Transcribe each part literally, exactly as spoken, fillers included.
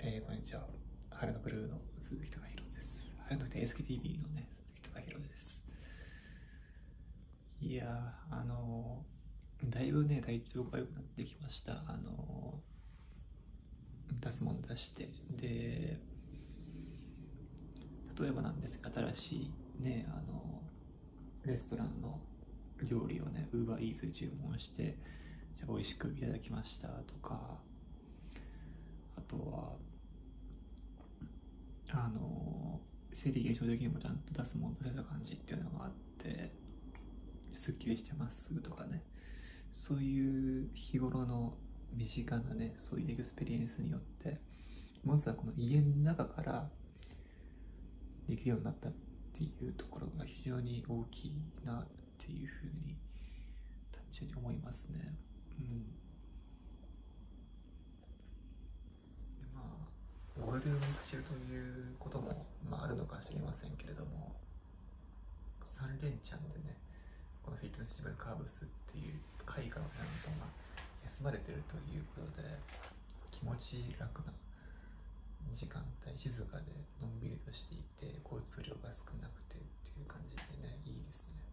えー、こんにちは。晴れのブルーの鈴木貴弘です。晴れの エスケーティービー のね、鈴木貴弘です。いやー、あのー、だいぶね、体調が良くなってきました。あのー、出すもん出して。で、例えばなんですが、新しいね、あのー、レストランの料理をね、ウーバーイーツで注文して、じゃあ美味しくいただきましたとか、あとは、あの生理現象的にもちゃんと出すもの出せた感じっていうのがあってすっきりしてますとかね、そういう日頃の身近なね、そういうエクスペリエンスによってまずはこの家の中からできるようになったっていうところが非常に大きいなっていうふうに単純に思いますね。うんまあゴールデンウィーク中ということも、まあ、あるのかもしれませんけれども、さん連チャンでね、このフィットネスジムカーブスっていう絵画のなんかが休まれてるということで、気持ち楽な時間帯、静かでのんびりとしていて、交通量が少なくてっていう感じでね、いいですね。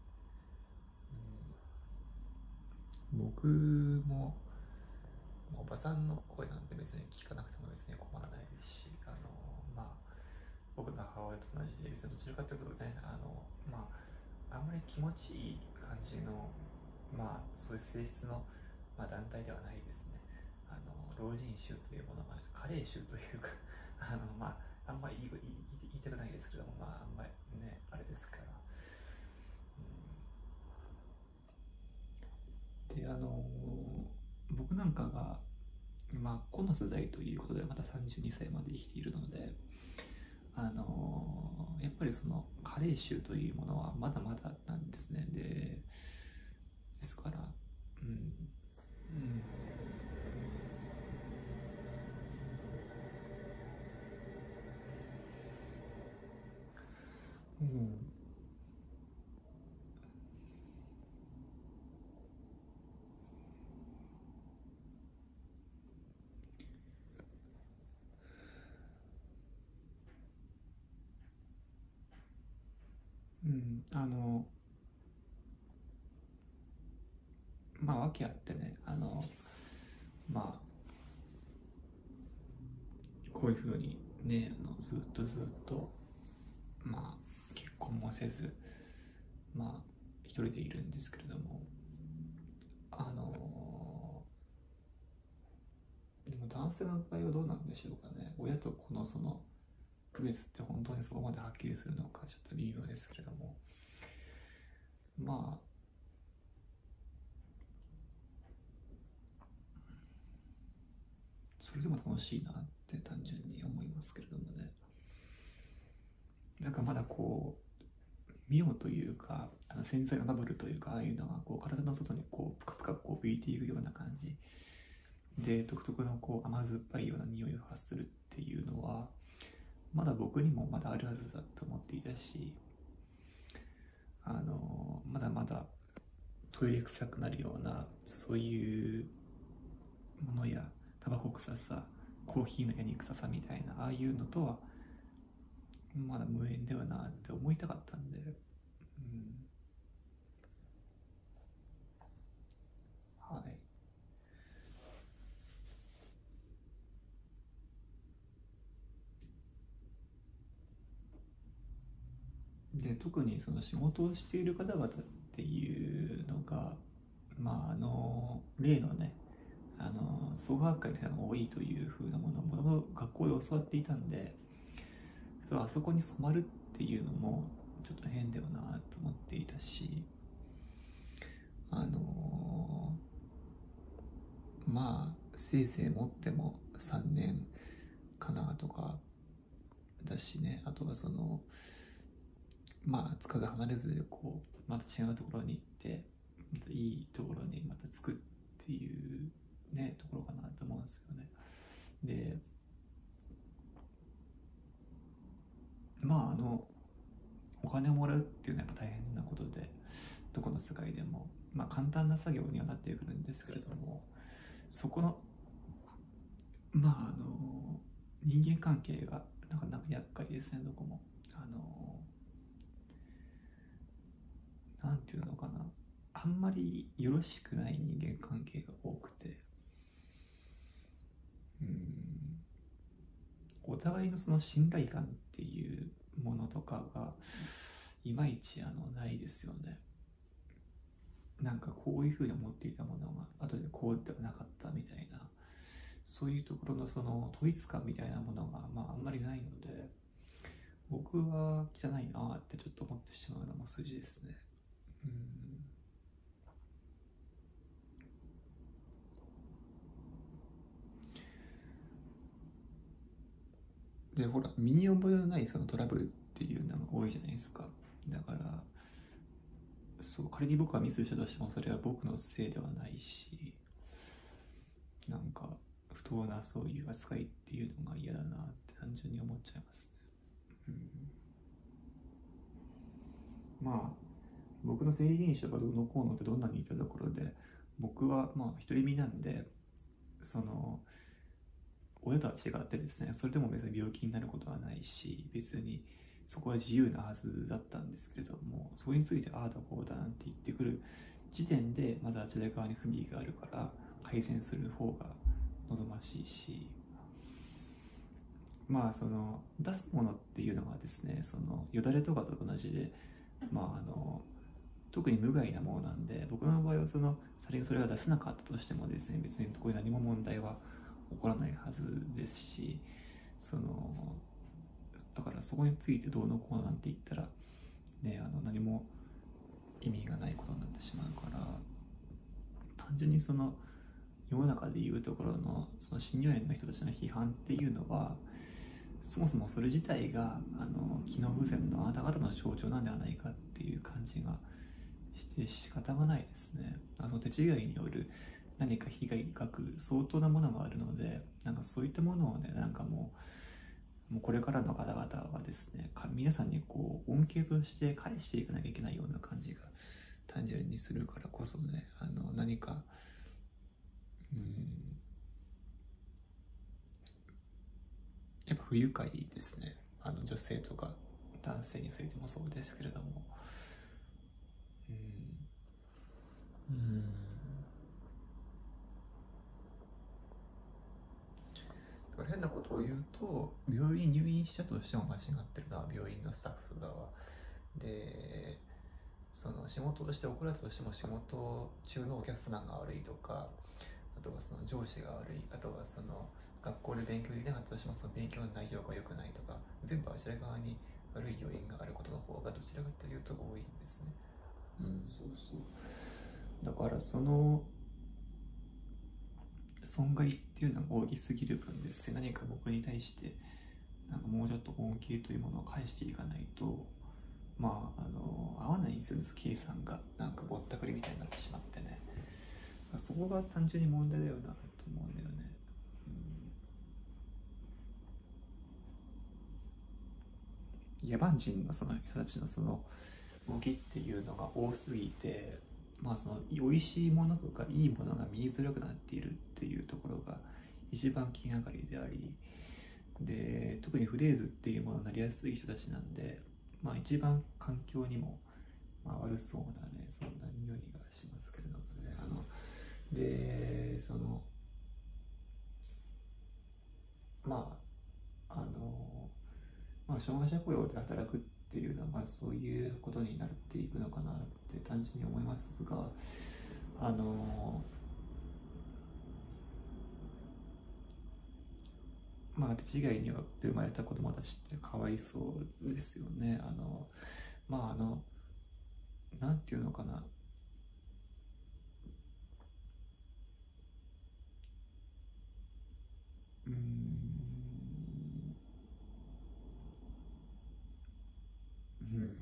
うん、僕もおばさんの声なんて別に聞かなくても別に困らないですし、あのまあ僕の母親と同じで、別にどちらかというとね、あのまああんまり気持ちいい感じの、まあそういう性質の、まあ、団体ではないですね。あの老人臭というものが加齢臭というかあのまああんまり言い言い言いたくないですけども、まああんまりねあれですから、うん、であの僕なんかがまあこの世代ということでまたさんじゅうにさいまで生きているので、あのやっぱりその加齢臭というものはまだまだなんですね。でですから、うん、うん、うん、うん、あのまあ訳あってね、あのまあこういうふうにね、あのずっとずっとまあ結婚もせず、まあ一人でいるんですけれども、あのでも男性の場合はどうなんでしょうかね。親と子のその区別って本当にそこまではっきりするのかちょっと微妙ですけれども、まあそれでも楽しいなって単純に思いますけれどもね。なんかまだこう妙というか、あの洗剤のバブルというか、ああいうのがこう体の外にこうぷかぷかこう浮いていくような感じで、独特のこう甘酸っぱいような匂いを発するっていうのはまだ僕にもまだあるはずだと思っていたし、あのまだまだトイレ臭くなるようなそういうものや、タバコ臭さ、コーヒーのヤニ臭さみたいなああいうのとはまだ無縁ではなって思いたかったんで、うん、はい。で特にその仕事をしている方々っていうのが、まああの例のね、あの創価学会の人が多いというふうなものをもともと学校で教わっていたんで、あそこに染まるっていうのもちょっと変だよなと思っていたし、あのまあせいぜい持ってもさんねんかなとかだしね、あとはそのまあつかず離れずでこうまた違うところに行ってまたいいところにまたつくっていうねところかなと思うんですよね。でまああのお金をもらうっていうのはやっぱ大変なことで、どこの世界でもまあ簡単な作業にはなってくるんですけれども、そこのまああの人間関係がなかなか厄介ですね、どこも。あのなんていうのかな、あんまりよろしくない人間関係が多くて、うーんお互いのその信頼感っていうものとかがいまいちあのないですよね。なんかこういうふうに思っていたものが後でこうではなかったみたいな、そういうところのその統一感みたいなものが、まあ、あんまりないので、僕は汚いなってちょっと思ってしまうのも筋ですね。うんでほら、身に覚えのないそのトラブルっていうのが多いじゃないですか。だからそう、仮に僕がミスしたとしてもそれは僕のせいではないし、なんか不当なそういう扱いっていうのが嫌だなって単純に思っちゃいますね。うん、まあ僕の生理現象がどうのこうのってどんなに言ったところで、僕はまあ独り身なんで、その親とは違ってですね、それでも別に病気になることはないし、別にそこは自由なはずだったんですけれども、そこについてああだこうだなんて言ってくる時点でまだあちら側に不備があるから改善する方が望ましいし、まあその出すものっていうのがですね、そのよだれとかと同じで、まああの特に無害なものなんで、僕の場合はその仮にそれが出せなかったとしてもですね、別にこういう何も問題は起こらないはずですし、そのだからそこについてどうのこうのなんて言ったらね、あの何も意味がないことになってしまうから、単純にその世の中でいうところのその心療炎の人たちの批判っていうのは、そもそもそれ自体があの機能不全のあなた方の象徴なんではないかっていう感じがして仕方がないですね。その手違いによる何か被害額相当なものがあるので、なんかそういったものをね、なんかもうもうこれからの方々はですね、皆さんにこう恩恵として返していかなきゃいけないような感じが単純にするからこそね、あの何かうんやっぱ不愉快ですね。あの女性とか男性についてもそうですけれども、うんうんだから変なことを言うと、病院入院したとしても間違ってるのは病院のスタッフ側で、その仕事として怒られたとしても仕事中のお客様が悪いとか、あとはその上司が悪い、あとはその学校で勉強できなかったとしてもその勉強の内容が良くないとか、全部あちら側に悪い要因があることの方がどちらかというと多いんですね。うん、そうそう。だからその損害っていうのが大きすぎる分ですね、何か僕に対してなんかもうちょっと恩恵というものを返していかないと、まああの合わないんですよね、計算がなんかぼったくりみたいになってしまってね。そこが単純に問題だよなと思うんだよね。うん、野蛮人のその人たちのその動きっていうのが多すぎて、まあその美味しいものとかいいものが見えづらくなっているっていうところが一番気がかりであり、で特にフレーズっていうものになりやすい人たちなんで、まあ一番環境にも、まあ、悪そうなね、そんな匂いがしますけれどもね。あのでそのまああのまあ障害者雇用で働くっていうのは、まあ、そういうことになっていくのかなって単純に思いますが、あのまあ手違いによって生まれた子供たちってかわいそうですよね。あのまああのなんていうのかな、うーんうん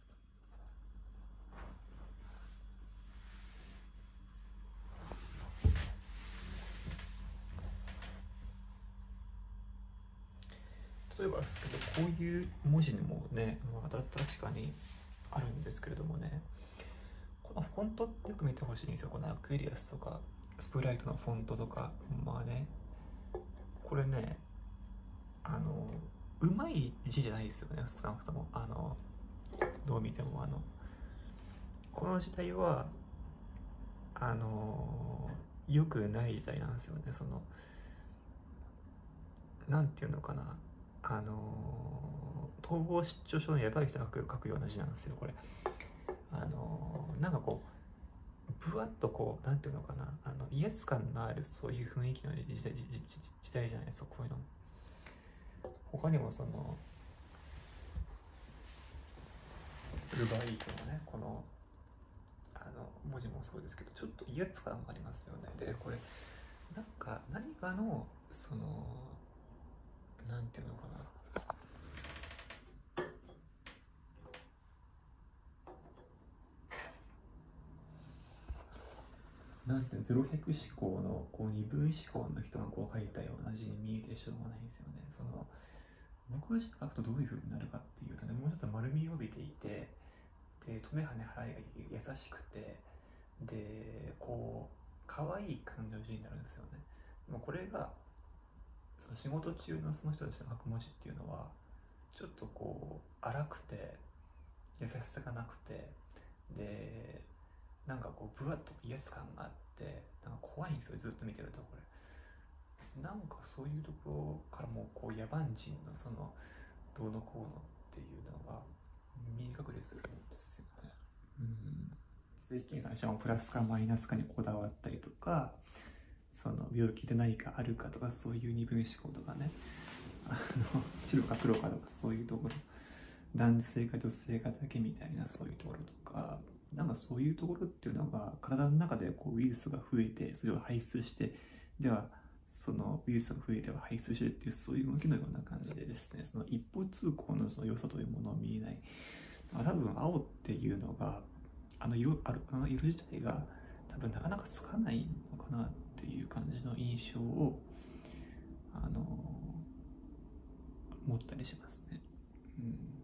例えばですけど、こういう文字にもね、まあ、確かにあるんですけれどもね、このフォントってよく見てほしいんですよ。このアクエリアスとかスプライトのフォントとか、まあね、これね、 うまい字じゃないですよね、少なくとも。あのどう見てもあのこの時代はあの良くない時代なんですよね。そのなんていうのかな、あの統合失調症のやばい人が書く書くような字なんですよこれ。あのなんかこうぶわっとこうなんていうのかな、あの威圧感のあるそういう雰囲気の時代時時代じゃないですか、こういうのも。他にもそのウーバーイーツのね、このあの文字もそうですけど、ちょっと威圧感がありますよね。でこれなんか何かのそのなんていうのかな、なんていうの、ゼロ百思考のこう二分思考の人がこう書いたような字に見えてしょうがないんですよね。その僕が字書くとどういう風になるかっていうとね、もうちょっと丸みを帯びていて、で止め跳ね払いが優しくて、でこう可愛い感じの字になるんですよね。でもこれがその仕事中のその人たちの書く文字っていうのはちょっとこう荒くて優しさがなくて、でなんかこうぶわっと威圧感があって、なんか怖いんですよ、ずっと見てると。これなんかそういうところからもこう野蛮人のそのどうのこうのっていうのが見え隠れするんですよね。うん、税金算出もプラスかマイナスかにこだわったりとか、その病気で何かあるかとか、そういう二分思考とかね、あの白か黒かとかそういうところ、男性か女性かだけみたいなそういうところとか、なんかそういうところっていうのが体の中でこうウイルスが増えてそれを排出して、ではそのウイルスが増えては排出してっていう、そういう動きのような感じでですね、その一方通行のその良さというものを見えない。まあ、多分青っていうのがあの色あるあの色自体が多分なかなかつかないのかなっていう感じの印象をあの持ったりしますね。うん